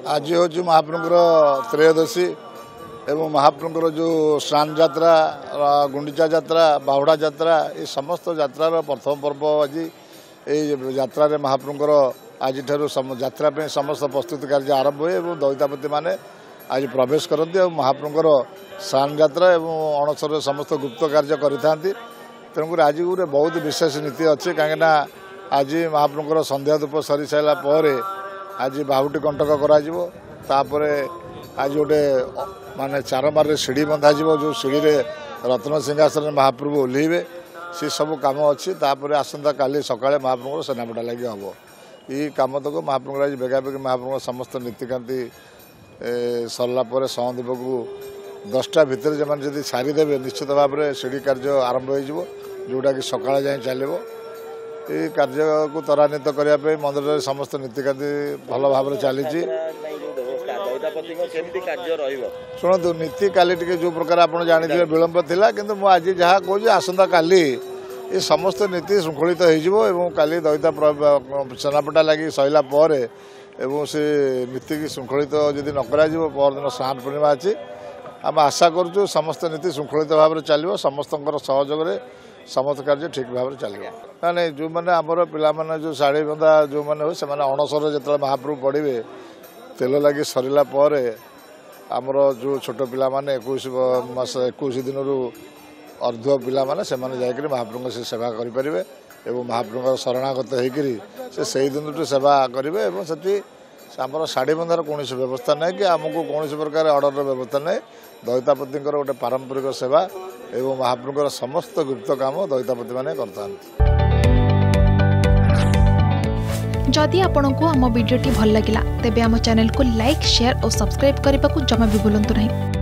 आज हूँ महाप्रभुर त्रयोदशी एवं महाप्रभुर जो स्नान यात्रा गुंडीचा यात्रा बाहुड़ा यात्रा ये समस्त यात्रार प्रथम पर्व आज यात्रा महाप्रभुर आज यात्रा समस्त प्रस्तुति कार्य आरंभ हुए और दईतापति माने आज प्रवेश करती और महाप्रभुर स्नान यात्रा और अणसर समस्त गुप्त कार्य करें तेणुक आज गोटे बहुत विशेष नीति अच्छे कहीं आज महाप्रभुर संध्या धूप सरी सारापर आज बाहुटी कंटक कर आज गोटे माने चारमार सीढ़ी बंधा जो सीढ़ी रत्न सिंहासन महाप्रभु ओह्लैबे सी सब कम अच्छी आसंता काली सकाଳେ महाप्रभुर सेनापटा लगे हम ये कम तक महाप्रभु आज बेगाबेगी महाप्रभु समस्त नीतिकांति सरलापर संदीप को 10टा भितर जो सारीदे निश्चित भाव में सीढ़ी कार्य आरंभ हो जोटा कि सकाळ जाए चलो ये कार्य को त्वरान्वित करने मंदिर समस्त नीतिकांति भल भाव चली शुणु नीति काली टी जो प्रकार आप जानते विलंब थिला किंतु मु आज जहाँ कहूँ आसंता काली ये समस्त नीति श्रृंखलित हो काली दईता सेनापटा लगी सैला पर एवं से नीति की श्रृंखलित जदि न परदिन स्नान पूर्णिमा अच्छी आम आशा करूँ समस्त नीति श्रृंखलित भाव में चलो समस्त सहयोग समस्त कार्य ठीक भाव में चलो ना नहीं जो मैंने आमर पिला जो शाढ़ी बंधा जो मैंने हो अणसर जो महाप्रभु पड़े तेल लगी सरला पर आमर जो छोट पिला माने 21 दिन अर्ध पिला माने से जाकर महाप्रभु से सेवा करें एवं महाप्रभु शरणागत होकर से दिन सेवा करेंगे से आमर शाढ़ी बंधार कौन व्यवस्था ना कि आमको कौन प्रकार अर्डर व्यवस्था ना दईतापति गोटे पारंपरिक सेवा एवं महाप्रभुर समस्त गुप्त काम दईतापति माने करता। जदि आपंक आम भिडी भल लगा तेब आम चैनल को लाइक शेयर और सब्सक्राइब करने को जमा भी भूलु नहीं।